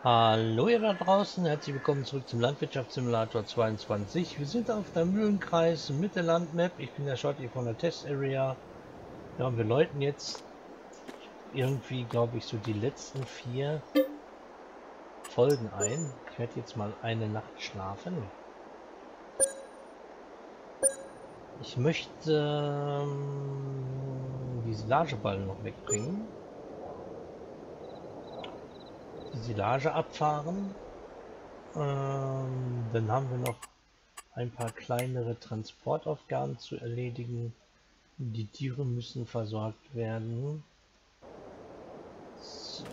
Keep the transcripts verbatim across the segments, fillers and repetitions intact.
Hallo ihr da draußen, herzlich willkommen zurück zum Landwirtschaftssimulator zweiundzwanzig. Wir sind auf der Mühlenkreis Mitte Landmap. Ich bin der Schotti von der Test Area. Ja, und wir läuten jetzt irgendwie, glaube ich, so die letzten vier Folgen ein. Ich werde jetzt mal eine Nacht schlafen. Ich möchte ähm, die Silageballen noch wegbringen. Die Silage abfahren. Ähm, dann haben wir noch ein paar kleinere Transportaufgaben zu erledigen. Die Tiere müssen versorgt werden. So.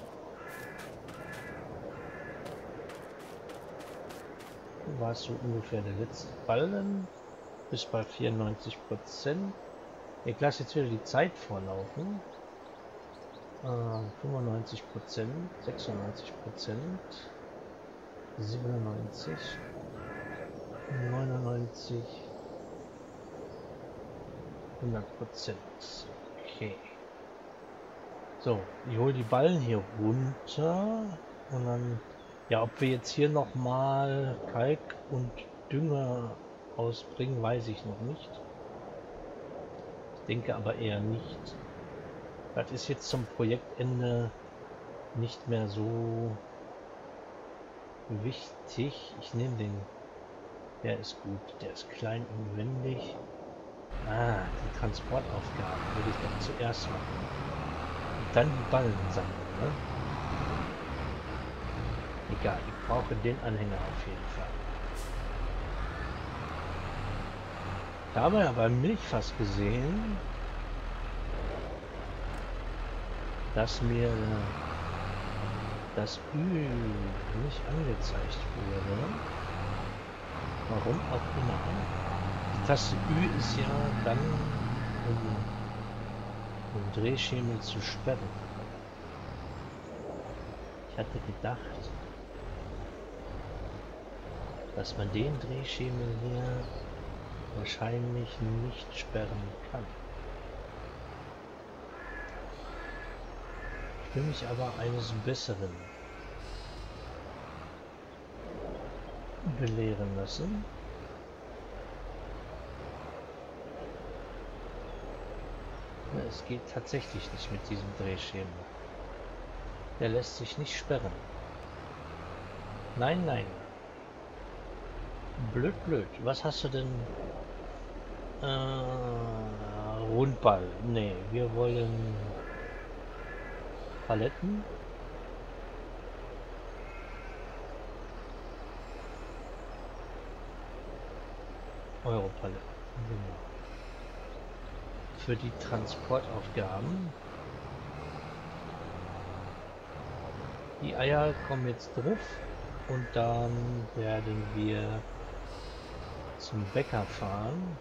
War es so ungefähr der letzte Ballen. Bis bei vierundneunzig Prozent. Ich lasse jetzt wieder die Zeit vorlaufen. Äh, fünfundneunzig Prozent, sechsundneunzig Prozent, siebenundneunzig, neunundneunzig, hundert Prozent. Okay. So, ich hole die Ballen hier runter und dann, ja, ob wir jetzt hier noch mal Kalk und Dünger ausbringen, weiß ich noch nicht. Ich denke aber eher nicht. Das ist jetzt zum Projektende nicht mehr so wichtig. Ich nehme den, der ist gut, der ist klein und wendig. Ah, die Transportaufgaben würde ich doch zuerst machen. Und dann die Ballen sammeln, ne? Egal, ich brauche den Anhänger auf jeden Fall. Da haben wir ja beim Milchfass gesehen, dass mir das Ü nicht angezeigt wurde. Warum auch immer. Die Taste Ü ist ja dann, um den Drehschemel zu sperren. Ich hatte gedacht, dass man den Drehschemel hier wahrscheinlich nicht sperren kann. Ich will mich aber eines Besseren belehren lassen. Es geht tatsächlich nicht mit diesem Drehschemel. Der lässt sich nicht sperren. Nein, nein. Blöd, blöd. Was hast du denn? Äh, Rundball. Nee, wir wollen Paletten. Europaletten. Genau. Für die Transportaufgaben. Die Eier kommen jetzt drauf und dann werden wir zum Bäcker fahren.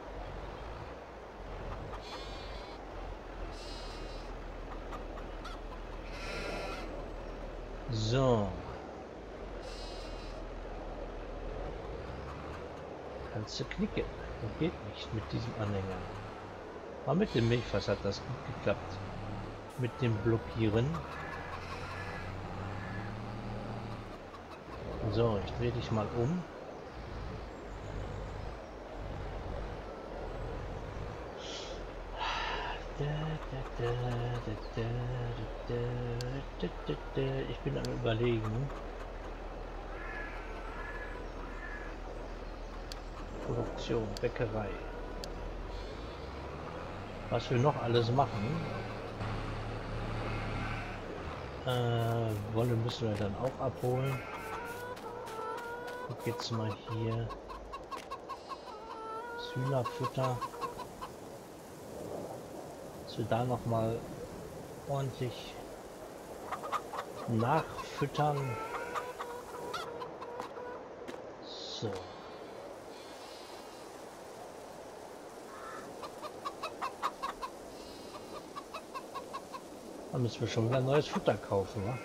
So. Kannst du knicken. Das geht nicht mit diesem Anhänger. Aber mit dem Milchfass hat das gut geklappt. Mit dem Blockieren. So, ich drehe dich mal um. Ich bin am Überlegen. Produktion, Bäckerei. Was wir noch alles machen. Äh, Wolle müssen wir dann auch abholen. Guck jetzt mal hier. Hühnerfutter. Dass wir da noch mal ordentlich nachfüttern. So. Da müssen wir schon wieder neues Futter kaufen, wa?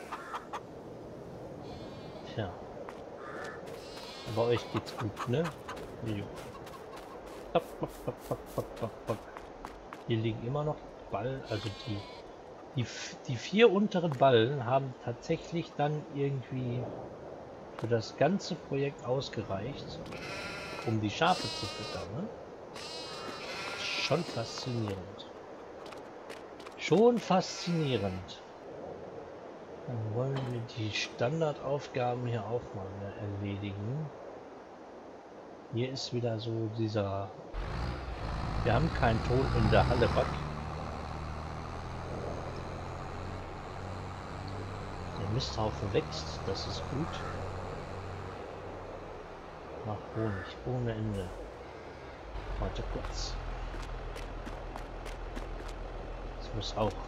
Tja. Bei euch geht's gut, ne? Jo. Hier liegen immer noch Ball, also die Die, die vier unteren Ballen haben tatsächlich dann irgendwie für das ganze Projekt ausgereicht, um die Schafe zu füttern. Ne? Schon faszinierend. Schon faszinierend. Dann wollen wir die Standardaufgaben hier auch mal erledigen. Hier ist wieder so dieser... Wir haben keinen Ton in der Halleback. Der Misthaufen wächst, das ist gut. Mach Honig ohne Ende. Warte kurz. Das muss auch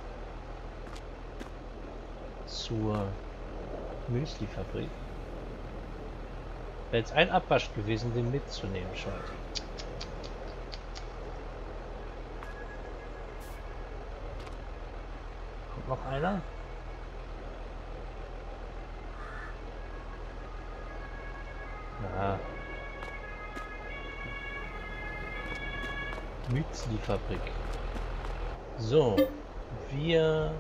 zur Müslifabrik. Wäre jetzt ein Abwasch gewesen, den mitzunehmen, schade. Kommt noch einer? Ja. Müslifabrik. So, wir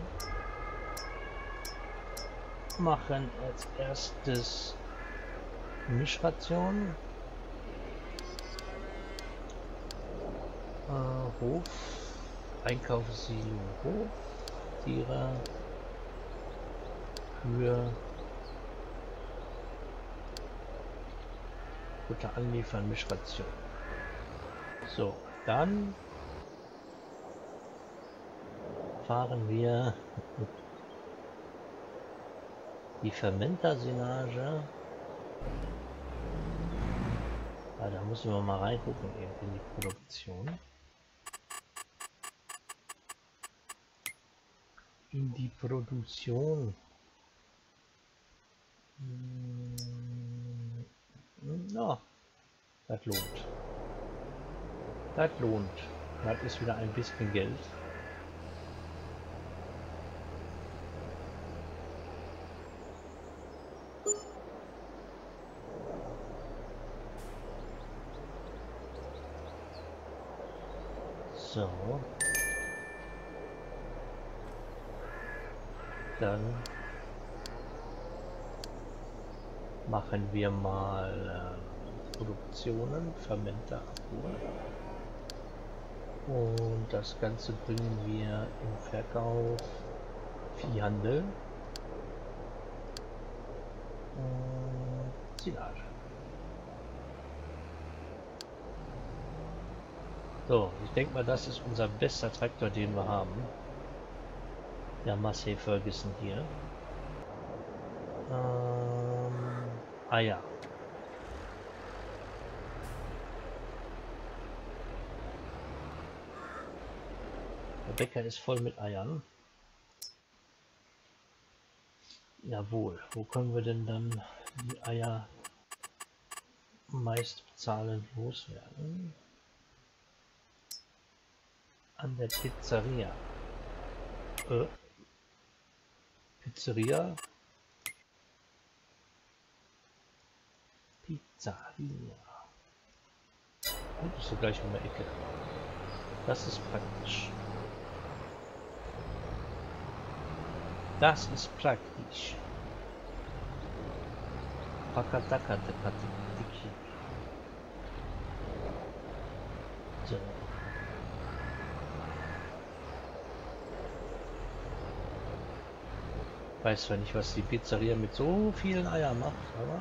machen als erstes Mischration. Äh, Hof, Einkaufssilo, Hof, Tiere, Kühe, Futter anliefern, Mischration. So, dann fahren wir die Fermentersilage. Ah, da müssen wir mal reingucken eben in die Produktion. In die Produktion. Hm, ja, das lohnt. Das lohnt. Das ist wieder ein bisschen Geld. So. Dann machen wir mal äh, Produktionen, Fermenter und das Ganze bringen wir im Verkauf, Viehhandel und Silage. So, ich denke mal, das ist unser bester Traktor, den wir haben. Der Massey Ferguson hier. Ähm, ah ja. Der Bäcker ist voll mit Eiern. Jawohl. Wo können wir denn dann die Eier meist bezahlend loswerden? An der Pizzeria. Äh, Pizzeria. Pizzeria. Und ist so gleich um die Ecke. Das ist praktisch. Das ist praktisch. Pakataka. So. Weiß zwar nicht, was die Pizzeria mit so vielen Eiern macht, aber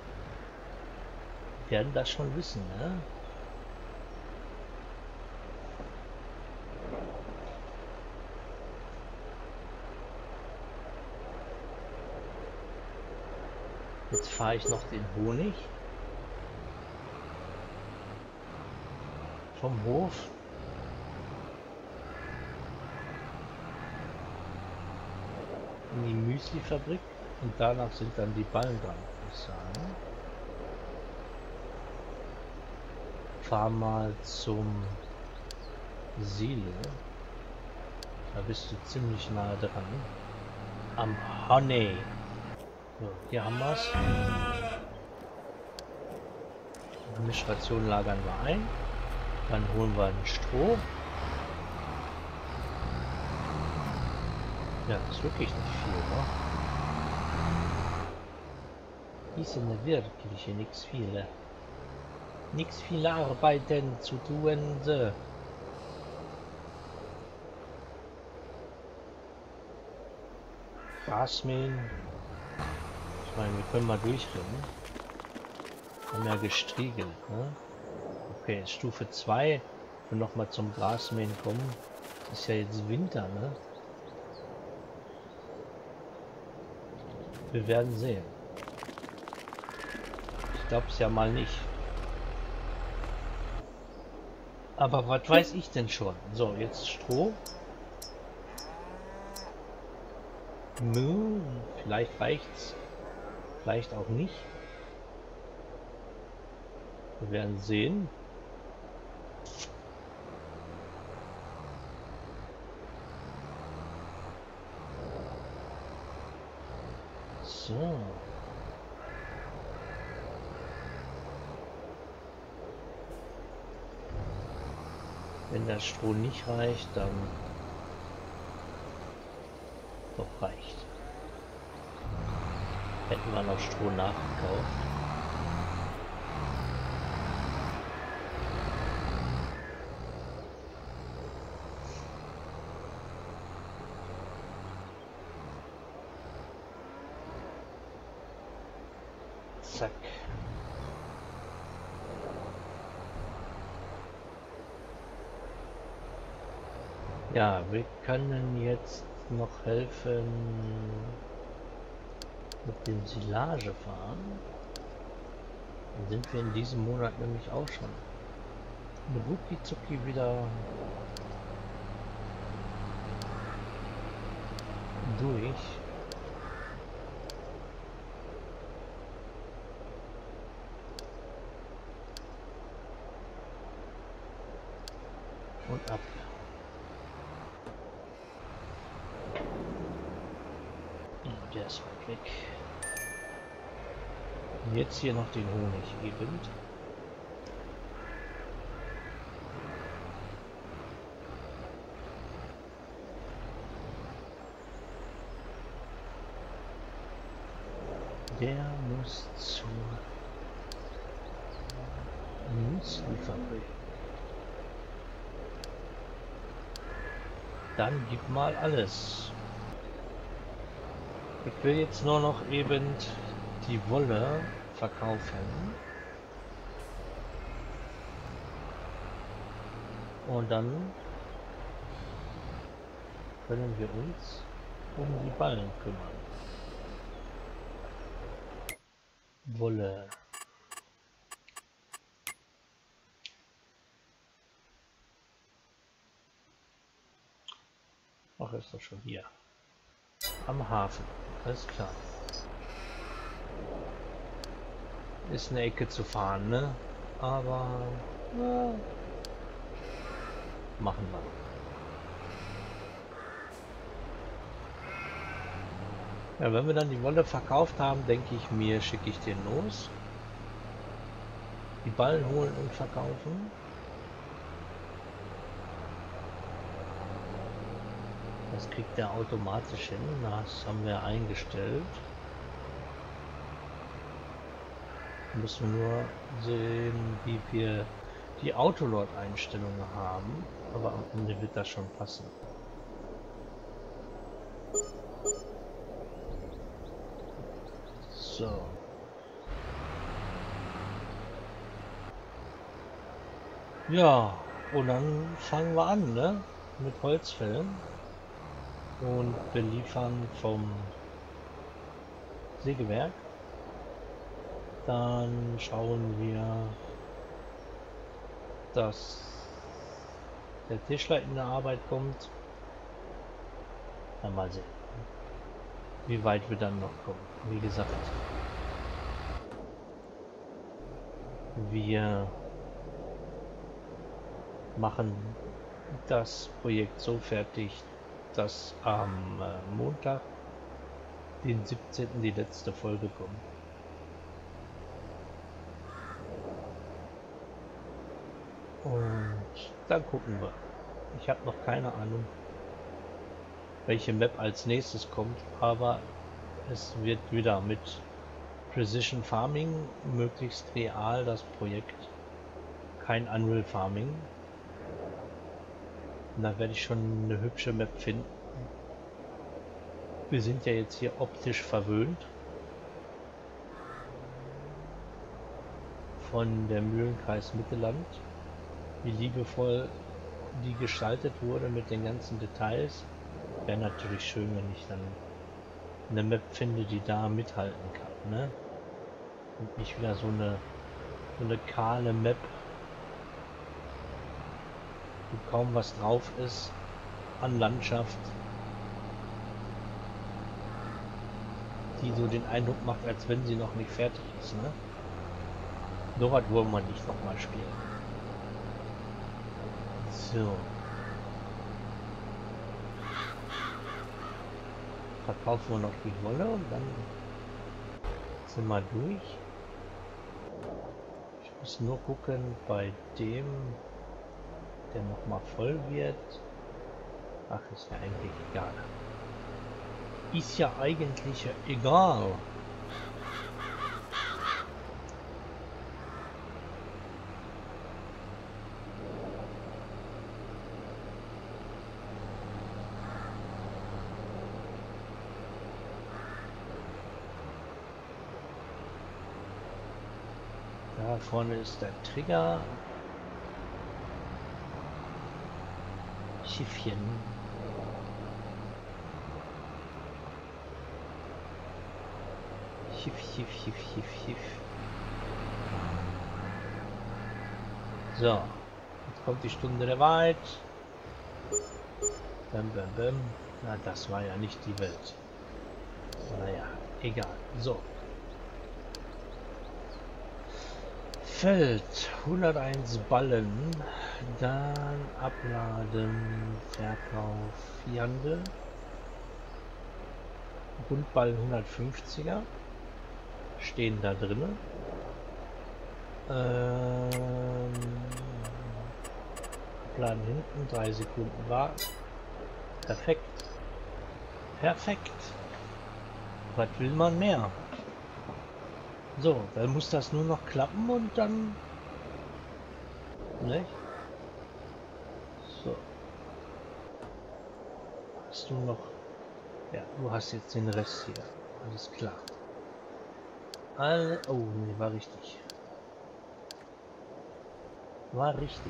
wir werden das schon wissen, ne? Jetzt fahre ich noch den Honig vom Hof. In die Müslifabrik und danach sind dann die Ballen dran, würde ich sagen. Fahr mal zum Silo. Da bist du ziemlich nah dran. Am Honey. So, hier haben wir es. Die Mischration lagern wir ein. Dann holen wir den Stroh. Ja, das ist wirklich nicht viel, ne? Ist ja wirklich nichts viele. Nichts viel Arbeiten zu tun. So. Grasmähen. Ich meine, wir können mal durchrennen. Haben ja gestriegelt, ne? Okay, Stufe zwei. Wenn wir nochmal zum Grasmähen kommen. Ist ja jetzt Winter, ne? Wir werden sehen. Ich glaube es ja mal nicht. Aber was weiß ich denn schon? So, jetzt Stroh. Nö, vielleicht reicht's. Vielleicht auch nicht. Wir werden sehen. So. Wenn das Stroh nicht reicht, dann doch reicht. Hätten wir noch Stroh nachgekauft. Zack. Ja, wir können jetzt noch helfen mit dem Silage fahren. Dann sind wir in diesem Monat nämlich auch schon rucki zucki wieder durch. Und ab. Der ist weit weg. Und jetzt hier noch den Honig eben. Der muss zur Müslifabrik. Dann gib mal alles. Ich will jetzt nur noch eben die Wolle verkaufen. Und dann können wir uns um die Ballen kümmern. Wolle. Ach, ist doch schon hier. Am Hafen. Alles klar. Ist eine Ecke zu fahren, ne? Aber ja, machen wir. Ja, wenn wir dann die Wolle verkauft haben, denke ich mir, schicke ich den los. Die Ballen holen und verkaufen. Das kriegt er automatisch hin. Das haben wir eingestellt. Müssen wir nur sehen, wie wir die Autolord-Einstellungen haben. Aber am Ende wird das schon passen. So. Ja, und dann fangen wir an, ne? Mit Holzfällen. Und beliefern vom Sägewerk. Dann schauen wir, dass der Tischler in der Arbeit kommt. Dann mal sehen, wie weit wir dann noch kommen. Wie gesagt, wir machen das Projekt so fertig, dass am äh, Montag, den siebzehnten die letzte Folge kommt. Und dann gucken wir. Ich habe noch keine Ahnung, welche Map als nächstes kommt, aber es wird wieder mit Precision Farming möglichst real das Projekt, kein Unreal Farming. Und da werde ich schon eine hübsche Map finden. Wir sind ja jetzt hier optisch verwöhnt von der Mühlenkreis Mittelland, wie liebevoll die gestaltet wurde mit den ganzen Details. Wäre natürlich schön, wenn ich dann eine Map finde, die da mithalten kann, ne? Und nicht wieder so eine so eine kahle Map, wo kaum was drauf ist an Landschaft, die so den Eindruck macht, als wenn sie noch nicht fertig ist, ne? So was wollen wir nicht nochmal spielen. So. Verkaufen wir noch die Wolle und dann sind wir durch. Ich muss nur gucken, bei dem, der nochmal voll wird. Ach, ist ja eigentlich egal. Ist ja eigentlich egal. Da vorne ist der Trigger. Schiffchen. Schiff, Schiff, Schiff, Schiff, Schiff. So, jetzt kommt die Stunde der Wahrheit. Bam, bam, bam. Na, das war ja nicht die Welt. Naja, egal. So. Feld hunderteins Ballen, dann Abladen, Verkauf, Handel, Rundballen hundertfünfziger stehen da drin. Ähm, Abladen hinten, drei Sekunden warten. Perfekt. Perfekt. Was will man mehr? So, dann muss das nur noch klappen und dann... Nicht? So. Hast du noch... Ja, du hast jetzt den Rest hier. Alles klar. Alle... Oh, nee, war richtig. War richtig.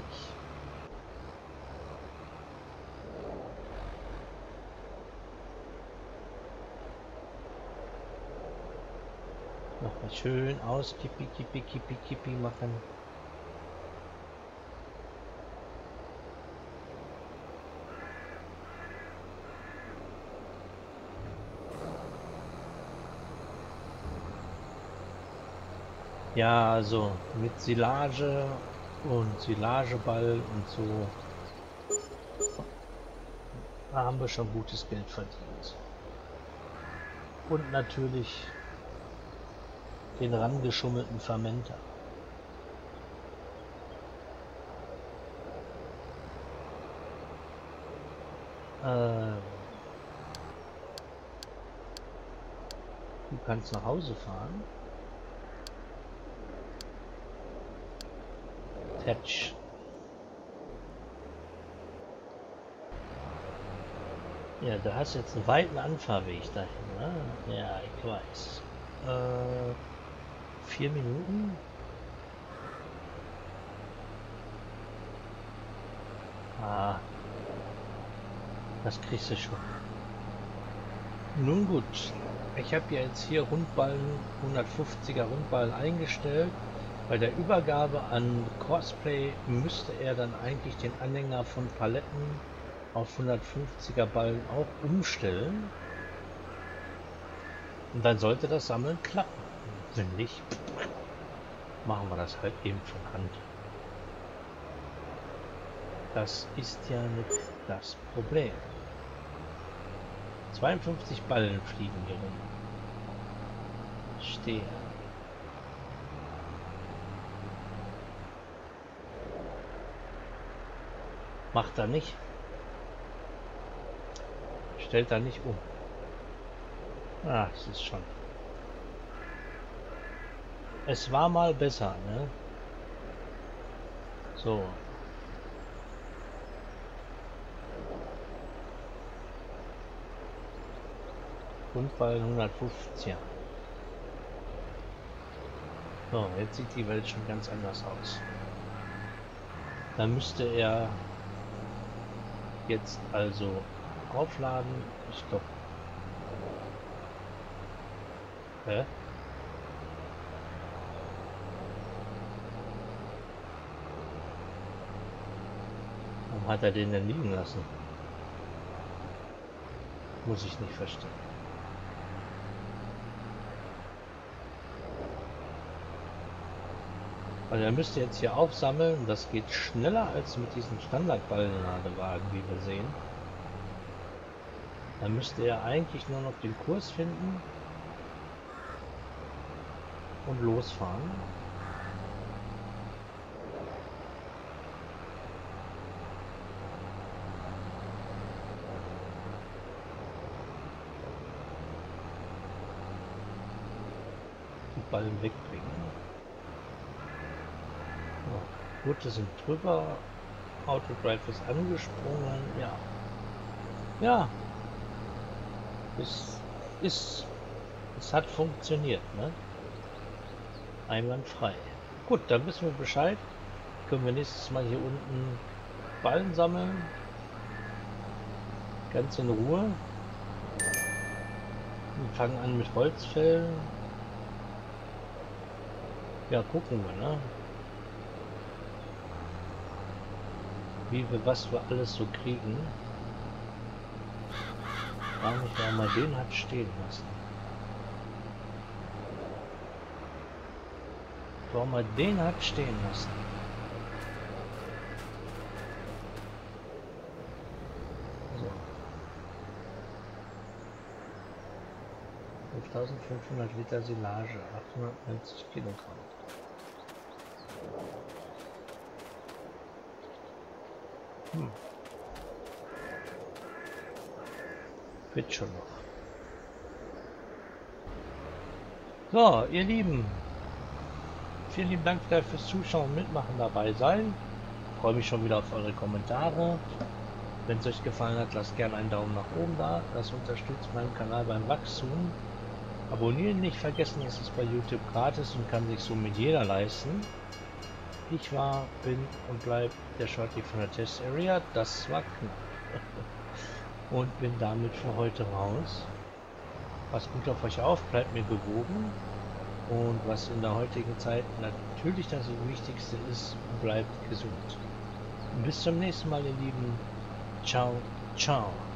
Noch mal schön aus, kippi, kippi, kippi, kippi machen. Ja, also mit Silage und Silageball und so, da haben wir schon gutes Geld verdient. Und natürlich den rangeschummelten Fermenter. Ähm, du kannst nach Hause fahren. Tetsch. Ja, du hast jetzt einen weiten Anfahrweg dahin, ne? Ja, ich weiß. Äh, vier Minuten? Ah, das kriegst du schon. Nun gut, ich habe ja jetzt hier Rundballen, hundertfünfziger Rundballen eingestellt. Bei der Übergabe an Cosplay müsste er dann eigentlich den Anhänger von Paletten auf hundertfünfziger Ballen auch umstellen. Und dann sollte das Sammeln klappen. Wenn nicht, machen wir das halt eben von Hand. Das ist ja nicht das Problem. zweiundfünfzig Ballen fliegen hier rum. Stehe. Macht er nicht. fällt da nicht um. Ah, es ist schon. Es war mal besser, ne? So. Grundball hundertfünfzig. So, jetzt sieht die Welt schon ganz anders aus. Da müsste er jetzt also aufladen. Ich glaube. Hä? Warum hat er den denn liegen lassen? Muss ich nicht verstehen. Also er müsste jetzt hier aufsammeln. Das geht schneller als mit diesen Standardballenladewagen, wie wir sehen. Dann müsste er eigentlich nur noch den Kurs finden und losfahren. Die Ballen wegbringen. So, Gurte sind drüber. Autodrive ist angesprungen. Ja. Ja. Es ist. Es hat funktioniert, ne? Einwandfrei. Gut, dann wissen wir Bescheid. Können wir nächstes Mal hier unten Ballen sammeln. Ganz in Ruhe. Wir fangen an mit Holzfällen. Ja, gucken wir, ne? Wie wir, was wir alles so kriegen. Gar nicht, warum man den hat stehen lassen. Warum man den hat stehen lassen. So. fünftausendfünfhundert Liter Silage, achthundertneunzig Kilogramm. Hm. Wird schon noch. So, ihr Lieben. Vielen lieben Dank fürs Zuschauen, Mitmachen, dabei sein. Ich freue mich schon wieder auf eure Kommentare. Wenn es euch gefallen hat, lasst gerne einen Daumen nach oben da. Das unterstützt meinen Kanal beim Wachstum. Abonnieren nicht vergessen, es ist bei YouTube gratis und kann sich somit jeder leisten. Ich war, bin und bleib der Shorty von der Test Area. Das war knapp. Und bin damit für heute raus. Passt gut auf euch auf, bleibt mir gewogen. Und was in der heutigen Zeit natürlich das Wichtigste ist, bleibt gesund. Bis zum nächsten Mal, ihr Lieben. Ciao, ciao.